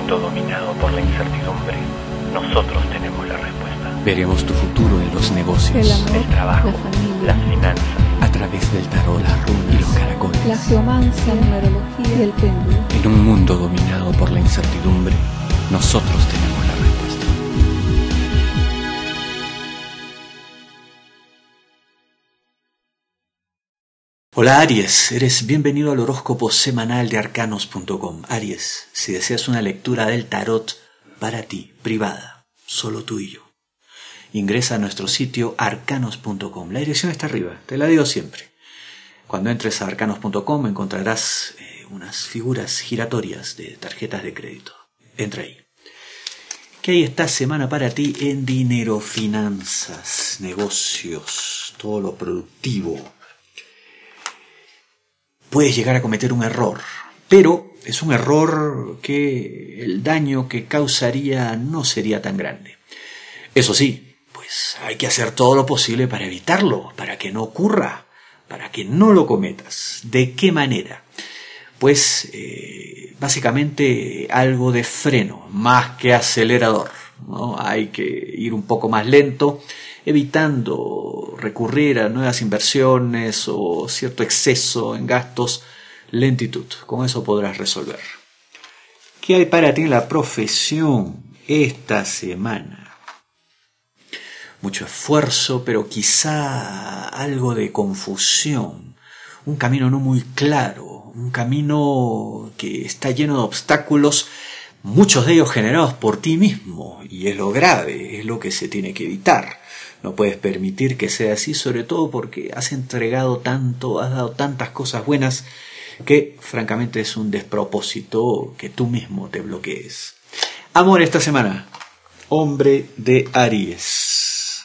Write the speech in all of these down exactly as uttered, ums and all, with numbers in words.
mundo dominado por la incertidumbre, nosotros tenemos la respuesta. Veremos tu futuro en los negocios, el amor, el trabajo, la familia, las finanzas, a través del tarot, las runas y los caracoles. la geomancia, la numerología y el péndulo. En un mundo dominado por la incertidumbre, nosotros tenemos la respuesta. Hola Aries, eres bienvenido al horóscopo semanal de arcanos punto com. Aries, si deseas una lectura del tarot para ti, privada, solo tú y yo, ingresa a nuestro sitio arcanos punto com. La dirección está arriba, te la digo siempre. Cuando entres a arcanos punto com encontrarás eh, unas figuras giratorias de tarjetas de crédito. Entra ahí. ¿Qué hay esta semana para ti en dinero, finanzas, negocios, todo lo productivo? Puedes llegar a cometer un error, pero es un error que el daño que causaría no sería tan grande. Eso sí, pues hay que hacer todo lo posible para evitarlo, para que no ocurra, para que no lo cometas. ¿De qué manera? Pues eh, básicamente algo de freno, más que acelerador, ¿no? Hay que ir un poco más lento, evitando recurrir a nuevas inversiones o cierto exceso en gastos, lentitud. Con eso podrás resolver. ¿Qué hay para ti en la profesión esta semana? Mucho esfuerzo, pero quizá algo de confusión. Un camino no muy claro, un camino que está lleno de obstáculos, muchos de ellos generados por ti mismo, y es lo grave, es lo que se tiene que evitar. No puedes permitir que sea así, sobre todo porque has entregado tanto, has dado tantas cosas buenas, que francamente es un despropósito que tú mismo te bloquees. Amor esta semana, hombre de Aries.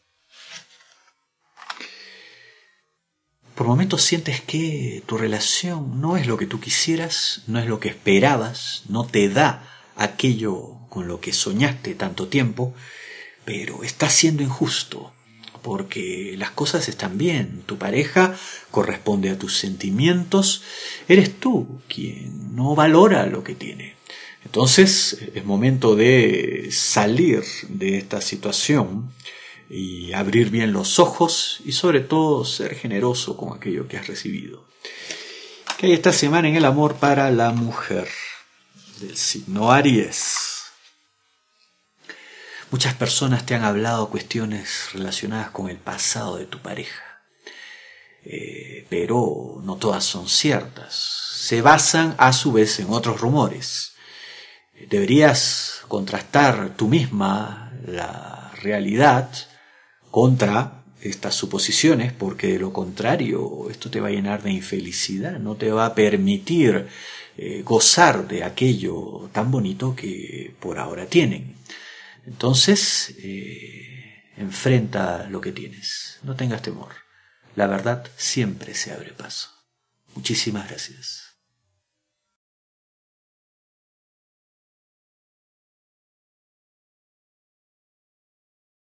Por momentos sientes que tu relación no es lo que tú quisieras, no es lo que esperabas, no te da aquello con lo que soñaste tanto tiempo, pero estás siendo injusto, porque las cosas están bien, tu pareja corresponde a tus sentimientos, eres tú quien no valora lo que tiene. Entonces es momento de salir de esta situación y abrir bien los ojos y sobre todo ser generoso con aquello que has recibido. ¿Qué hay esta semana en el amor para la mujer del signo Aries? Muchas personas te han hablado cuestiones relacionadas con el pasado de tu pareja, eh, pero no todas son ciertas. Se basan a su vez en otros rumores. Deberías contrastar tú misma la realidad contra estas suposiciones, porque de lo contrario esto te va a llenar de infelicidad, no te va a permitir eh, gozar de aquello tan bonito que por ahora tienen. Entonces, eh, enfrenta lo que tienes, no tengas temor, la verdad siempre se abre paso. Muchísimas gracias.